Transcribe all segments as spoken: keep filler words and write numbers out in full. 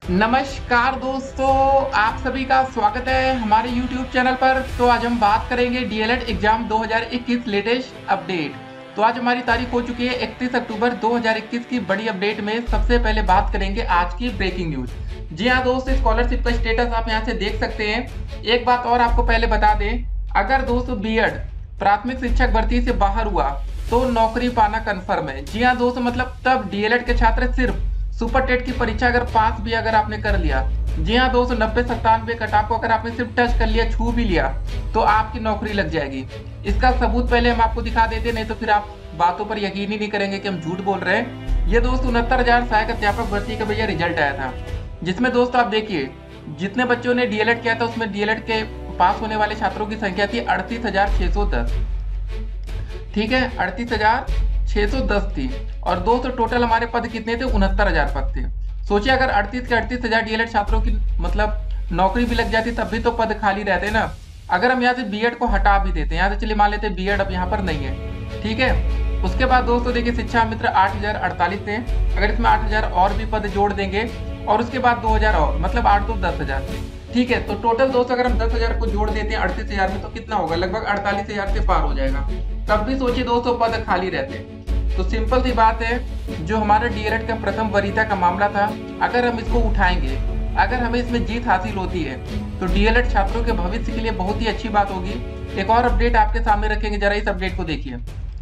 नमस्कार दोस्तों, आप सभी का स्वागत है हमारे YouTube चैनल पर। तो आज हम बात करेंगे डीएलएड एग्जाम दो हज़ार इक्कीस लेटेस्ट अपडेट। तो आज हमारी तारीख हो चुकी है इकतीस अक्टूबर दो हज़ार इक्कीस की बड़ी अपडेट में सबसे पहले बात करेंगे आज की ब्रेकिंग न्यूज। जी हाँ दोस्तों, स्कॉलरशिप का स्टेटस आप यहाँ से देख सकते हैं। एक बात और आपको पहले बता दें, अगर दोस्तों बीएड प्राथमिक शिक्षक भर्ती से बाहर हुआ तो नौकरी पाना कन्फर्म है। जी हाँ दोस्तों, मतलब तब डीएलएड के छात्र सिर्फ सुपर टेट की परीक्षा अगर पास भी अगर आपने कर लिया, जी हाँ दोस्तों, नब्बे सत्तानवे कटाप को अगर आपने सिर्फ टच कर लिया, छू भी लिया, तो आपकी नौकरी लग जाएगी। इसका सबूत पहले हम आपको दिखा देते, नहीं तो फिर आप बातों पर यकीन ही नहीं करेंगे कि हम झूठ बोल रहे हैं। ये दोस्तों उनहत्तर हजार सहायक अध्यापक भर्ती का भैया रिजल्ट आया था, जिसमें दोस्तों आप देखिए जितने बच्चों ने डीएलएड किया था उसमें डीएलएड के पास होने वाले छात्रों की संख्या थी अड़तीस हजार छह सौ दस। ठीक है, अड़तीस हजार छह सौ दस थी। और दोस्तों टोटल हमारे पद कितने थे? उनहत्तर हजार पद थे। सोचिए अगर अड़तीस के अड़तीस हजार डीएलएड छात्रों की मतलब नौकरी भी लग जाती तब भी तो पद खाली रहते ना। अगर हम यहाँ से बीएड को हटा भी देते, यहाँ से चलिए मान लेते बीएड अब यहाँ पर नहीं है, ठीक है। उसके बाद दोस्तों देखिए शिक्षा मित्र आठ हजार अड़तालीस थे, अगर इसमें आठ हजार और भी पद जोड़ देंगे और उसके बाद दो हजार और, मतलब आठ दो दस हजार, ठीक है। तो टोटल दोस्तों अगर हम दस हजार को जोड़ देते हैं अड़तीस हजार में तो कितना होगा? लगभग अड़तालीस हजार से पार हो जाएगा। तब भी सोचिए दोस्तों पद खाली रहते। तो सिंपल सी बात है, जो हमारा डीएलएड का प्रथम वरीयता का मामला था, अगर हम इसको उठाएंगे, अगर हमें इसमें जीत हासिल होती है तो डीएलएड छात्रों के भविष्य के लिए बहुत ही अच्छी बात होगी। एक और अपडेट आपके सामने रखेंगे, जरा इस अपडेट को देखिए।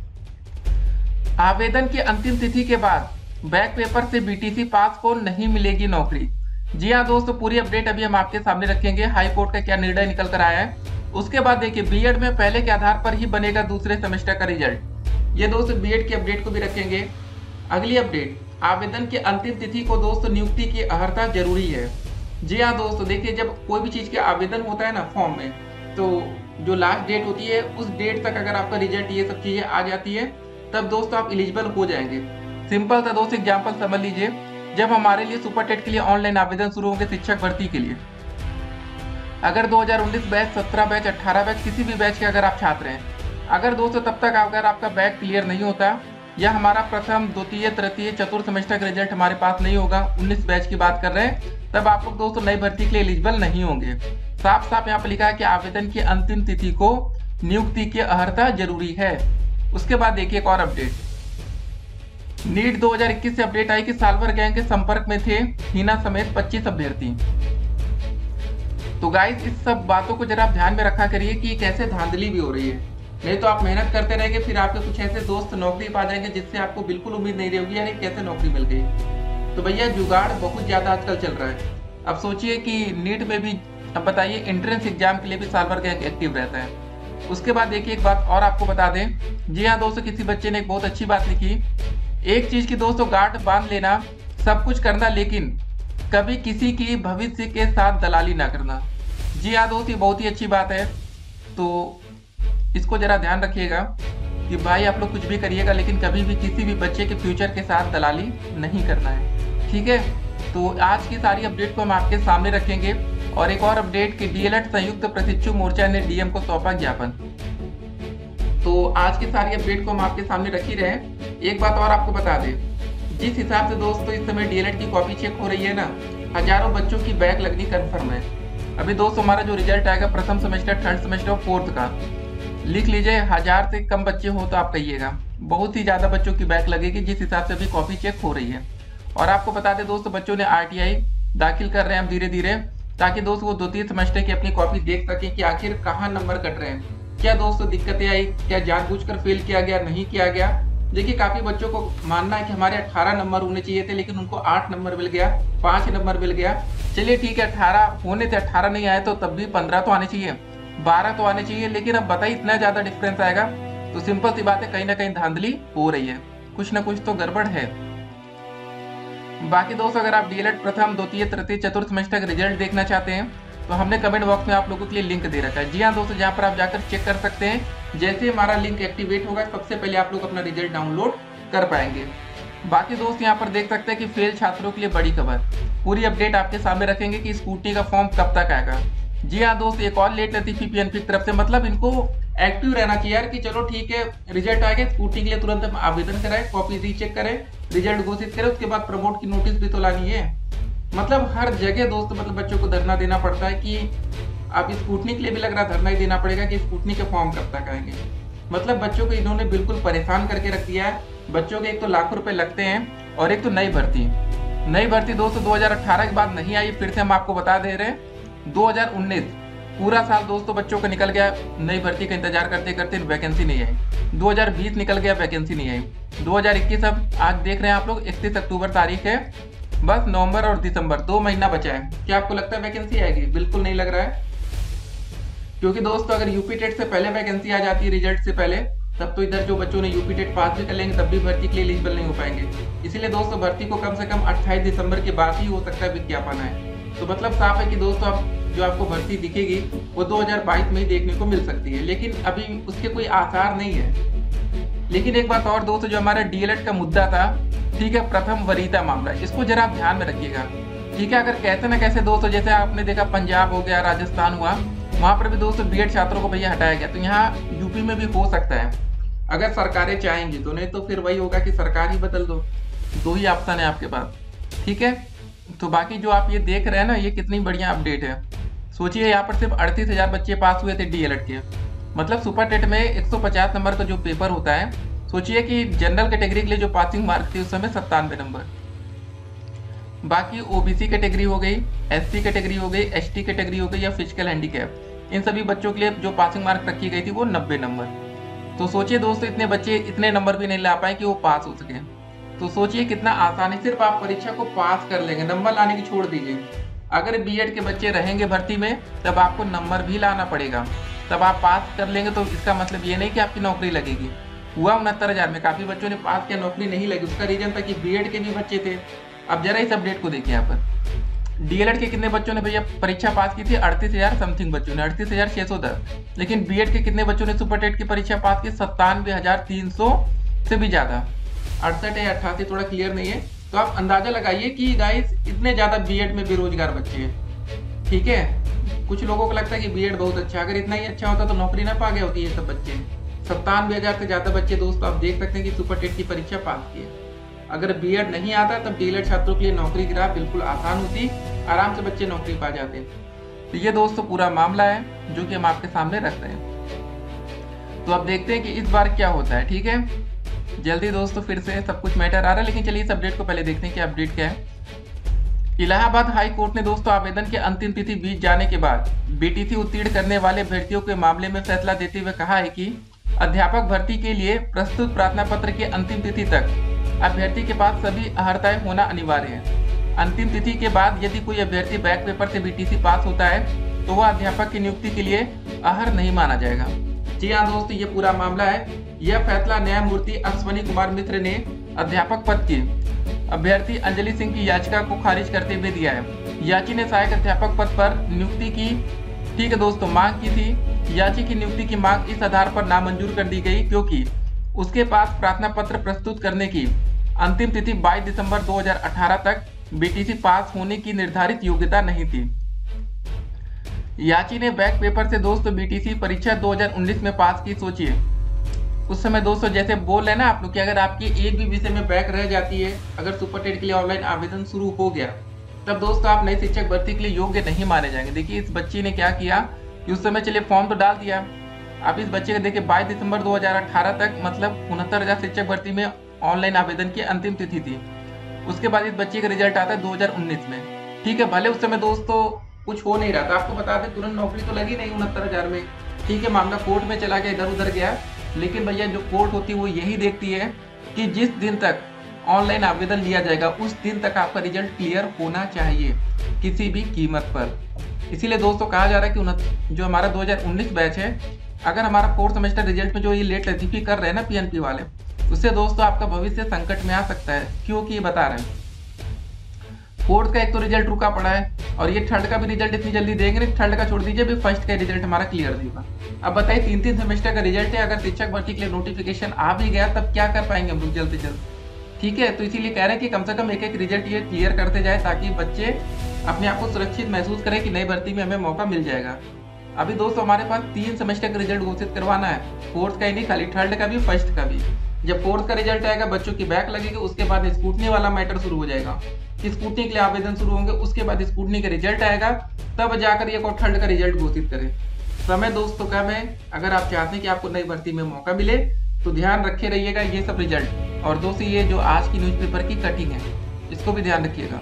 आवेदन की अंतिम तिथि के बाद बैक पेपर से बीटीसी पास को नहीं मिलेगी नौकरी। जी हाँ दोस्तों, पूरी अपडेट अभी हम आपके सामने रखेंगे, हाई कोर्ट का क्या निर्णय निकल कर आया है। उसके बाद देखिए बीएड में पहले के आधार पर ही बनेगा दूसरे सेमेस्टर का रिजल्ट। ये दोस्तों बीएड की अपडेट को भी रखेंगे। अगली अपडेट, आवेदन की अंतिम तिथि को दोस्तों नियुक्ति की अर्हता जरूरी है। जी हाँ दोस्तों, देखिए जब कोई भी चीज के आवेदन होता है ना फॉर्म में, तो जो लास्ट डेट होती है उस डेट तक अगर आपका रिजल्ट ये सब चीजें आ जाती है तब दोस्तों आप एलिजिबल हो जाएंगे। सिंपल सा दोस्तों एग्जाम्पल समझ लीजिए, जब हमारे लिए सुपर टेट के लिए ऑनलाइन आवेदन शुरू होंगे शिक्षक भर्ती के लिए, अगर दो हज़ार उन्नीस बैच, सत्रह बैच, अठारह बैच, किसी भी बैच के अगर आप छात्र हैं, अगर दोस्तों तब तक अगर आपका बैच क्लियर नहीं होता या हमारा प्रथम द्वितीय तृतीय चतुर्थ सेमेस्टर का रिजल्ट हमारे पास नहीं होगा, उन्नीस बैच की बात कर रहे हैं, तब आप लोग दोस्तों नई भर्ती के लिए एलिजिबल नहीं होंगे। साफ साफ यहाँ पर लिखा है कि आवेदन की अंतिम तिथि को नियुक्ति की अर्हता जरूरी है। उसके बाद देखिए एक और अपडेट, नीट दो हज़ार इक्कीस से अपडेट आई कि सालभर गैंग के संपर्क में थे हिना समेत पच्चीस अभ्यर्थी। तो गाइस इस सब बातों को जरा आप ध्यान में रखा करिए कि कैसे धांधली भी हो रही है, नहीं तो आप मेहनत करते रहेंगे फिर आपके कुछ ऐसे दोस्त नौकरी पा जाएंगे जिससे आपको बिल्कुल उम्मीद नहीं रहेगी, यानी कैसे नौकरी मिल गई। तो भैया जुगाड़ बहुत ज्यादा आजकल चल रहा है। अब सोचिए कि नीट में भी, अब बताइए एंट्रेंस एग्जाम के लिए भी साल भर गैंग एक्टिव रहता है। उसके बाद देखिए एक बात और आपको बता दें, जी हाँ दोस्तों, किसी बच्चे ने एक बहुत अच्छी बात लिखी, एक चीज की दोस्तों गांठ बांध लेना, सब कुछ करना, लेकिन कभी किसी की भविष्य के साथ दलाली ना करना। जी हाँ दोस्तों, बहुत ही अच्छी बात है। तो इसको जरा ध्यान रखिएगा कि भाई आप लोग कुछ भी करिएगा लेकिन कभी भी किसी भी बच्चे के फ्यूचर के साथ दलाली नहीं करना है, ठीक है। तो आज की सारी अपडेट को हम आपके सामने रखेंगे। और एक और अपडेट कि डीएलएड संयुक्त प्रशिक्षु मोर्चा ने डीएम को सौंपा ज्ञापन। तो आज की सारी अपडेट को हम आपके सामने रख ही रहे हैं। एक बात और आपको बता दें, जिस हिसाब से दोस्तों इस समय डीएलएड की कॉपी चेक हो रही है ना, हजारों बच्चों की बैक लगनी कन्फर्म है। अभी दोस्तों हमारा जो रिजल्ट आएगा प्रथम सेमेस्टर, थर्ड सेमेस्टर और फोर्थ का, लिख लीजिए हजार से कम बच्चे हो तो आप कहिएगा, बहुत ही ज्यादा बच्चों की बैक लगेगी जिस हिसाब से अभी कॉपी चेक हो रही है। और आपको बता दें दोस्तों, बच्चों ने आरटीआई दाखिल कर रहे हैं हम धीरे धीरे, ताकि दोस्तों वो द्वितीय सेमेस्टर की अपनी कॉपी देख सके कि आखिर कहाँ नंबर कट रहे हैं, क्या दोस्तों दिक्कतें आई, क्या जानबूझकर फेल किया गया, नहीं किया गया। देखिए काफी बच्चों को मानना है कि हमारे अठारह नंबर होने चाहिए थे लेकिन उनको आठ नंबर मिल गया, पांच नंबर मिल गया। चलिए ठीक है, अठारह होने थे, अठारह नहीं आए तो तब भी पंद्रह तो आने चाहिए, बारह तो आने चाहिए, लेकिन अब बताइए इतना ज्यादा डिफरेंस आएगा। तो सिंपल सी बात है, कहीं ना कहीं धांधली हो रही है, कुछ ना कुछ तो गड़बड़ है। बाकी दोस्तों अगर आप डीएलएड प्रथम द्वितीय तृतीय चतुर्थ सेमेस्टर का रिजल्ट देखना चाहते हैं तो हमने कमेंट बॉक्स में आप लोगों के लिए लिंक दे रखा है। जी हाँ दोस्तों, जहाँ पर आप जाकर चेक कर सकते हैं। जैसे हमारा लिंक एक्टिवेट होगा सबसे पहले आप लोग अपना रिजल्ट डाउनलोड कर पाएंगे। बाकी दोस्त यहाँ पर देख सकते हैं कि फेल छात्रों के लिए बड़ी खबर, पूरी अपडेट आपके सामने रखेंगे कि स्कूटी का फॉर्म कब तक आएगा। जी हाँ दोस्त, एक और लेट रहती पीपीएनपी की तरफ से, मतलब इनको एक्टिव रहना चाहिए यार कि चलो ठीक है रिजल्ट आ गया, स्कूटी के लिए तुरंत हम आवेदन कराएं, कॉपी रीचेक करें, रिजल्ट घोषित करें, उसके बाद प्रमोट की नोटिस भी तो लानी है। मतलब हर जगह दोस्तों मतलब बच्चों को धरना देना पड़ता है कि अब स्कूटनी के लिए भी लग रहा धरना ही देना पड़ेगा कि स्कूटनी के फॉर्म कब तक आएंगे। मतलब बच्चों को इन्होंने बिल्कुल परेशान करके रख दिया है। बच्चों के एक तो लाखों रुपए लगते हैं और एक तो नई भर्ती नई भर्ती दोस्तों दो हज़ार अठारह के बाद नहीं आई। फिर से हम आपको बता दे रहे हैं दो हज़ार उन्नीस पूरा साल दोस्तों बच्चों का निकल गया, नई भर्ती का इंतजार करते करते वैकेंसी नहीं आई। दो हज़ार बीस निकल गया, वैकेंसी नहीं आई। दो हज़ार इक्कीस अब आज देख रहे हैं आप लोग इकतीस अक्टूबर तारीख है, बस नवंबर और दिसंबर दो महीना बचा है। क्या आपको लगता है वैकेंसी आएगी? बिल्कुल नहीं लग रहा है, क्योंकि दोस्तों अगर यूपी टेट से पहले वैकेंसी आ जाती है रिजल्ट से पहले, तब तो इधर जो बच्चों ने यूपी टेट पास भी कर लेंगे तब भी भर्ती के लिए एलिजिबल नहीं हो पाएंगे। इसीलिए दोस्तों भर्ती को कम से कम अट्ठाईस दिसंबर के बाद ही हो सकता है विज्ञापन आए। तो मतलब साफ है कि दोस्तों अब जो आपको भर्ती दिखेगी वो दो हज़ार बाईस में ही देखने को मिल सकती है, लेकिन अभी उसके कोई आसार नहीं है। लेकिन एक बात और दोस्तों, जो हमारा डीएलएड का मुद्दा था, ठीक है, प्रथम वरीयता मामला, इसको जरा आप ध्यान में रखिएगा, ठीक है। अगर कैसे ना कैसे दोस्तों, जैसे आपने देखा पंजाब हो गया, राजस्थान हुआ, वहाँ पर भी दोस्तों बीएड छात्रों को भैया हटाया गया, तो यहाँ यूपी में भी हो सकता है अगर सरकारें चाहेंगी तो। नहीं तो फिर वही होगा कि सरकार ही बदल दो, दो ही ऑप्शन है आपके पास, ठीक है। तो बाकी जो आप ये देख रहे हैं ना, ये कितनी बढ़िया अपडेट है। सोचिए यहाँ पर सिर्फ अड़तीस हजार बच्चे पास हुए थे डीएलएड के, मतलब सुपर टेट में एक सौ पचास नंबर का जो पेपर होता है, सोचिए कि जनरल कैटेगरी के लिए जो पासिंग मार्क थी उस समय सत्तानवे नंबर, बाकी ओबीसी कैटेगरी हो गई, एससी कैटेगरी हो गई, एसटी कैटेगरी हो गई या फिजिकल हैंडीकैप, इन सभी बच्चों के लिए जो पासिंग मार्क रखी गई थी वो नब्बे नंबर। तो सोचिए दोस्तों इतने बच्चे इतने नंबर भी नहीं ला पाए कि वो पास हो सके। तो सोचिए कितना आसानी, सिर्फ आप परीक्षा को पास कर लेंगे, नंबर लाने की छोड़ दीजिए। अगर बीएड के बच्चे रहेंगे भर्ती में तब आपको नंबर भी लाना पड़ेगा, तब आप पास कर लेंगे। तो इसका मतलब ये नहीं कि आपकी नौकरी लगेगी। हुआ उनहत्तर हजार में काफी बच्चों ने पास किया, नौकरी नहीं लगी। उसका रीजन था कि बीएड के भी बच्चे थे। अब जरा इस अपडेट को देखिए, यहाँ पर डीएलएड के कितने बच्चों ने भैया परीक्षा पास की थी? अड़तीस हजार समथिंग बच्चों ने, अड़तीस हजार छह सौ दस। लेकिन बीएड के कितने बच्चों ने सुपर टेट की परीक्षा पास की? सत्तानवे हजार तीन सौ से भी ज्यादा, अड़सठ या अट्ठासी, थोड़ा क्लियर नहीं है। तो आप अंदाजा लगाइए कि गाइस इतने ज्यादा बीएड में बेरोजगार बच्चे हैं, ठीक है। कुछ लोगों को लगता है कि बीएड बहुत अच्छा, अगर इतना ही अच्छा होता तो नौकरी ना पा गए होती ये सब बच्चे। सत्तानवे हजार से ज्यादा बच्चे दोस्तों आप देख सकते हैं कि सुपर टेट की परीक्षा पास की है। अगर बीएड नहीं आता तब डीएलएड छात्रों के लिए नौकरी की राह बिल्कुल आसान होती, आराम से बच्चे नौकरी पा जाते। तो ये दोस्तों पूरा मामला है जो कि हम आपके सामने रख रहे हैं। तो अब देखते हैं कि इस बार क्या होता है, ठीक है। जल्दी दोस्तों फिर से सब कुछ मैटर आ रहा है, लेकिन चलिए इस अपडेट को पहले देखते हैं कि अपडेट क्या है। इलाहाबाद हाई कोर्ट ने दोस्तों आवेदन की अंतिम तिथि बीत जाने के बाद बीटीसी उत्तीर्ण करने वाले अभ्यर्थियों के मामले में फैसला देते हुए कहा है कि अध्यापक भर्ती के लिए प्रस्तुत प्रार्थना पत्र की अंतिम तिथि तक अभ्यर्थी के पास सभी अर्हताएं होना अनिवार्य है। अंतिम तिथि के बाद यदि कोई अभ्यर्थी बैक पेपर से बीटीसी पास होता है तो वह अध्यापक की नियुक्ति के लिए अहर नहीं माना जाएगा। जी हाँ दोस्तों, ये पूरा मामला है। यह फैसला न्यायमूर्ति अश्वनी कुमार मिश्र ने अध्यापक पद की अभ्यर्थी अंजलि सिंह की याचिका को खारिज करते हुए दिया है। याची ने सहायक अध्यापक पद पर नियुक्ति की, ठीक है दोस्तों, मांग की थी। याची की नियुक्ति की मांग इस आधार पर नामंजूर कर दी गई क्योंकि उसके पास प्रार्थना पत्र प्रस्तुत करने की अंतिम तिथि बाईस दिसंबर दो हज़ार अठारह तक बीटीसी पास होने की निर्धारित योग्यता नहीं थी। याची ने बैक पेपर से दोस्तों बीटीसी परीक्षा दो हज़ार उन्नीस में पास की। सोचिए उस समय दोस्तों जैसे बोल रहे ना आप लोग कि अगर आपकी एक भी विषय में बैक रह जाती है, अगर सुपर टेट के लिए ऑनलाइन आवेदन शुरू हो गया, तब दोस्तों आप नई शिक्षक भर्ती के लिए योग्य नहीं माने जाएंगे। देखिए इस बच्ची ने क्या किया कि उस समय चलिए फॉर्म तो डाल दिया। अब इस बच्चे को देखिए बाईस दिसंबर दो हज़ार अठारह तक मतलब उनहत्तर हजार शिक्षक भर्ती में ऑनलाइन आवेदन की अंतिम तिथि थी। उसके बाद इस बच्चे का रिजल्ट आता है दो हज़ार उन्नीस में, ठीक है। भले उस समय दोस्तों कुछ हो नहीं रहा था, आपको बता दें तुरंत नौकरी तो लगी नहीं उनहत्तर हजार में, ठीक है। मामला कोर्ट में चला गया, इधर उधर गया, लेकिन भैया जो कोर्ट होती है वो यही देखती है कि जिस दिन तक ऑनलाइन आवेदन लिया जाएगा उस दिन तक आपका रिजल्ट क्लियर होना चाहिए किसी भी कीमत पर। इसीलिए दोस्तों कहा जा रहा है कि जो हमारा दो हज़ार उन्नीस बैच है, अगर हमारा फोर्थ सेमेस्टर रिजल्ट में जो ये लेट लतीफी कर रहे हैं ना पीएनपी वाले, उससे दोस्तों आपका भविष्य संकट में आ सकता है। क्योंकि ये बता रहे हैं फोर्थ का एक तो रिजल्ट रुका पड़ा है और ये थर्ड का भी रिजल्ट इतनी जल्दी देंगे नहीं। थर्ड का छोड़ दीजिए, भी फर्स्ट का रिजल्ट हमारा क्लियर देगा। अब बताइए तीन तीन सेमेस्टर का रिजल्ट है, अगर शिक्षक भर्ती के लिए नोटिफिकेशन आ भी गया तब क्या कर पाएंगे हम लोग जल्द से जल्द, ठीक है। तो इसीलिए कह रहे हैं कि कम से कम एक एक रिजल्ट ये क्लियर करते जाए ताकि बच्चे अपने आप को सुरक्षित महसूस करें कि नई भर्ती में हमें मौका मिल जाएगा। अभी दोस्तों हमारे पास तीन सेमेस्टर का रिजल्ट घोषित करवाना है, फोर्थ का ही नहीं, खाली थर्ड का भी फर्स्ट का भी। जब फोर्थ का रिजल्ट आएगा, बच्चों की बैक लगेगी, उसके बाद स्कूटनी वाला मैटर शुरू हो जाएगा। कि स्कूटनी के लिए आवेदन शुरू होंगे, उसके बाद स्कूटनी का रिजल्ट आएगा, तब जाकर एक और थर्ड का रिजल्ट घोषित करें। समय दोस्तों कम है। अगर आप चाहते हैं कि आपको नई भर्ती में मौका मिले तो ध्यान रखे रहिएगा ये सब रिजल्ट। और दोस्तों ये जो आज की न्यूज़पेपर की कटिंग है इसको भी ध्यान रखिएगा।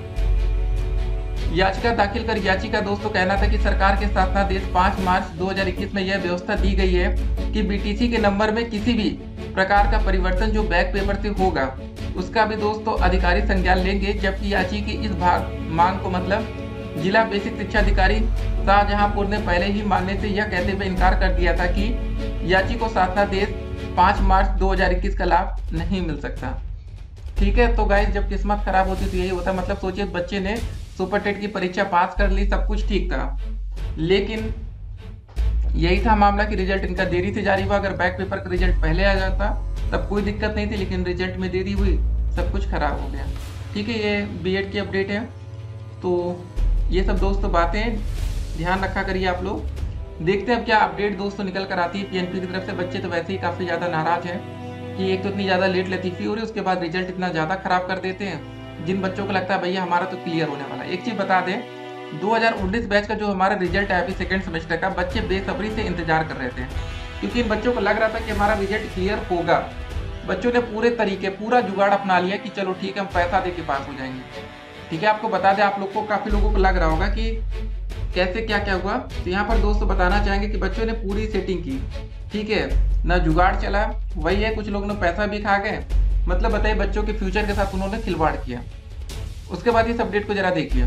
याचिका दाखिल कर याचिका दोस्तों कहना था कि सरकार के शासनादेश पाँच मार्च दो हज़ार इक्कीस में यह व्यवस्था दी गई है कि बीटीसी के नंबर में किसी भी प्रकार का परिवर्तन जो बैक पेपर से होगा उसका भी दोस्तों अधिकारी संज्ञान लेंगे। जबकि याचिका की इस भाग मांग को मतलब जिला बेसिक शिक्षा अधिकारी शाहजहांपुर ने पहले ही मानने से यह कहते हुए इनकार कर दिया था कि याचिका को शासनादेश पाँच मार्च दो हज़ार इक्कीस का लाभ नहीं मिल सकता। ठीक है, तो गाइस जब किस्मत खराब होती तो यही होता। मतलब सोचिए बच्चे ने सुपर टेट की परीक्षा पास कर ली, सब कुछ ठीक था, लेकिन यही था मामला कि रिजल्ट इनका देरी से जारी हुआ। अगर बैक पेपर का रिजल्ट पहले आ जाता तब कोई दिक्कत नहीं थी, लेकिन रिजल्ट में देरी हुई, सब कुछ खराब हो गया। ठीक है, ये बीएड की अपडेट है। तो ये सब दोस्तों बातें ध्यान रखा करिए आप लोग। देखते हैं अब क्या अपडेट दोस्तों निकल कर आती है पीएनपी की तरफ से। बच्चे तो वैसे ही काफ़ी ज़्यादा नाराज हैं कि एक तो इतनी ज़्यादा लेट लतीफ़ी हो रही है, उसके बाद रिजल्ट इतना ज़्यादा खराब कर देते हैं। जिन बच्चों को लगता है भैया हमारा तो क्लियर होने वाला है, एक चीज़ बता दें, दो हज़ार उन्नीस बैच का जो हमारा रिजल्ट है अभी सेकेंड सेमेस्टर का, बच्चे बेसब्री से इंतजार कर रहे थे क्योंकि इन बच्चों को लग रहा था कि हमारा रिजल्ट क्लियर होगा। बच्चों ने पूरे तरीके पूरा जुगाड़ अपना लिया कि चलो ठीक है हम पैसा दे के पास हो जाएंगे। ठीक है, आपको बता दें, आप लोग को काफ़ी लोगों को लग रहा होगा कि कैसे क्या क्या हुआ, तो यहाँ पर दोस्तों बताना चाहेंगे कि बच्चों ने पूरी सेटिंग की। ठीक है, ना जुगाड़ चला, वही है, कुछ लोग ने पैसा भी खा गए। मतलब बताइए बच्चों के फ्यूचर के साथ उन्होंने खिलवाड़ किया। उसके बाद इस अपडेट को जरा देखिए।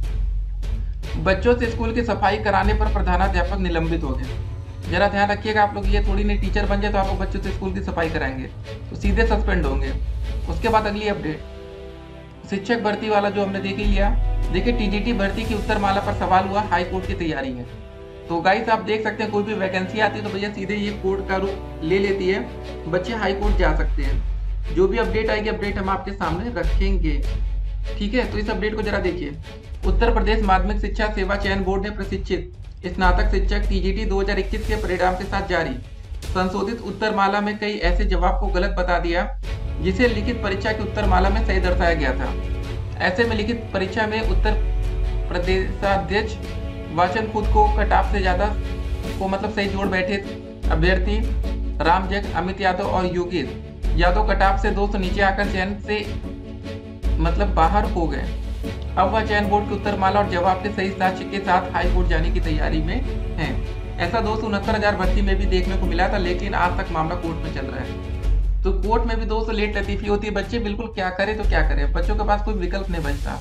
बच्चों से स्कूल की सफाई कराने पर प्रधानाध्यापक निलंबित हो गए। जरा ध्यान रखिएगा आप लोग, ये थोड़ी नहीं टीचर बन जाए तो आप लोग बच्चों से स्कूल की सफाई कराएंगे तो सीधे सस्पेंड होंगे। उसके बाद अगली अपडेट शिक्षक भर्ती वाला जो हमने देख ही लिया। देखिए टीजीटी भर्ती की उत्तरमाला पर सवाल हुआ, हाई कोर्ट की तैयारी है। तो गाइस आप देख सकते हैं कोई भी वैकेंसी आती है तो भैया सीधे ये कोर्ट का रूप ले लेती है, बच्चे हाई कोर्ट जा सकते हैं। जो भी अपडेट आएगी अपडेट हम आपके सामने रखेंगे। ठीक है, तो इस अपडेट को जरा देखिए। उत्तर प्रदेश माध्यमिक शिक्षा सेवा चयन बोर्ड ने प्रशिक्षित स्नातक शिक्षक टीजीटी दो हज़ार इक्कीस के परिणाम के साथ जारी संशोधित उत्तरमाला में कई ऐसे जवाब को गलत बता दिया जिसे लिखित परीक्षा की उत्तरमाला में सही दर्शाया गया था। ऐसे में लिखित परीक्षा में उत्तर प्रदेशाध्यक्ष वाचन खुद को कटाप से ज्यादा को मतलब सही जोड़ बैठे अभ्यर्थी रामजग, अमित यादव और योगेश यादव कटाप से दोस्तों नीचे आकर चयन से मतलब बाहर हो गए। अब वह चयन बोर्ड की उत्तरमाला और जवाब के सही साक्ष्य के साथ हाई कोर्ट जाने की तैयारी में है। ऐसा दोस्तों उनहत्तर हजार भर्ती में भी देखने को मिला था, लेकिन आज तक मामला कोर्ट में चल रहा है। तो कोर्ट में भी दोस्तों लेट लतीफी होती है। बच्चे बिल्कुल क्या करें तो क्या करें, बच्चों के पास कोई विकल्प नहीं बचता।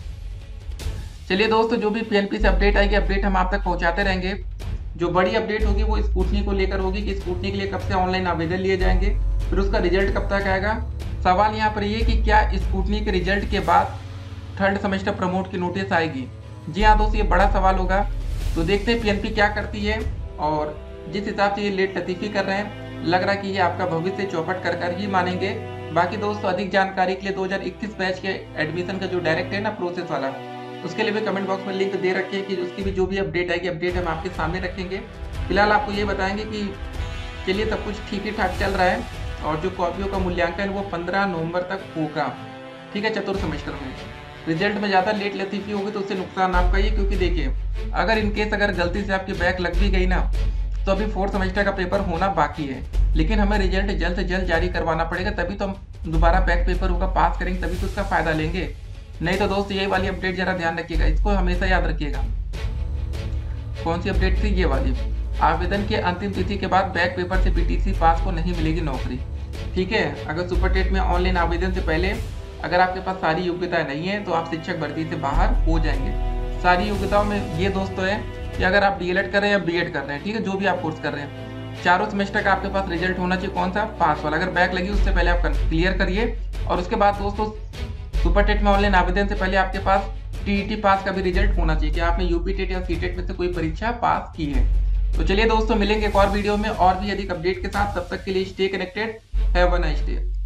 चलिए दोस्तों, जो भी पीएनपी से अपडेट आएगी अपडेट हम आप तक पहुंचाते रहेंगे। जो बड़ी अपडेट होगी वो स्कूटनी को लेकर होगी कि स्कूटनी के लिए कब से ऑनलाइन आवेदन लिए जाएंगे, फिर उसका रिजल्ट कब तक आएगा। सवाल यहाँ पर ये कि क्या स्कूटनी के रिजल्ट के बाद थर्ड सेमेस्टर प्रमोट की नोटिस आएगी। जी हाँ दोस्तों, ये बड़ा सवाल होगा। तो देखते हैं पीएनपी क्या करती है। और जिस हिसाब से ये लेट लतीफी कर रहे हैं लग रहा है कि ये आपका भविष्य चौपट कर कर ही मानेंगे। बाकी दोस्तों अधिक जानकारी के लिए दो हज़ार इक्कीस बैच के एडमिशन का जो डायरेक्ट है ना प्रोसेस वाला, उसके लिए भी कमेंट बॉक्स में लिंक दे रखे हैं कि उसकी भी जो भी अपडेट आएगी अपडेट हम आपके सामने रखेंगे। फिलहाल आपको ये बताएंगे कि चलिए सब कुछ ठीक ही ठाक चल रहा है और जो कॉपियों का मूल्यांकन वो पंद्रह नवंबर तक होगा। ठीक है, चतुर्थ सेमेस्टर में रिजल्ट में ज़्यादा लेट लतीफी होगी तो उससे नुकसान आपका ही, क्योंकि देखिए अगर इनकेस अगर गलती से आपकी बैक लग भी गई ना तो अभी फोर्थ सेमेस्टर का पेपर होना बाकी है, लेकिन हमें रिजल्ट जल्द से जल्द जारी करवाना पड़ेगा, तभी तो हम दोबारा बैक पेपर होगा पास करेंगे, तभी तो उसका फायदा लेंगे। नहीं तो दोस्त यही वाली अपडेट जरा ध्यान रखिएगा, इसको हमेशा याद रखिएगा। कौन सी अपडेट थी? ये वाली, आवेदन की अंतिम तिथि के बाद बैक पेपर से पीटीसी पास को नहीं मिलेगी नौकरी। ठीक है, अगर सुपर टेट में ऑनलाइन आवेदन से पहले अगर आपके पास सारी योग्यताएं नहीं है तो आप शिक्षक भर्ती से बाहर हो जाएंगे। सारी योग्यताओं में ये दोस्तों है कि अगर आप डीएलएड कर रहे हैं या बीएड कर रहे हैं, ठीक है, जो भी आप कोर्स कर रहे हैं, चारों सेमेस्टर का आपके पास रिजल्ट होना चाहिए कौन सा? पास वाला। अगर बैक लगी उससे पहले आप क्लियर करिए। और उसके बाद दोस्तों सुपर टेट में ऑनलाइन आवेदन से पहले आपके पास टीईटी पास का भी रिजल्ट होना चाहिए कि आपने यूपी टेट या सीटेट में से कोई परीक्षा पास की है। तो चलिए दोस्तों, मिलेंगे एक और वीडियो में और भी अधिक अपडेट के साथ। तब तक के लिए stay connected, have a nice day.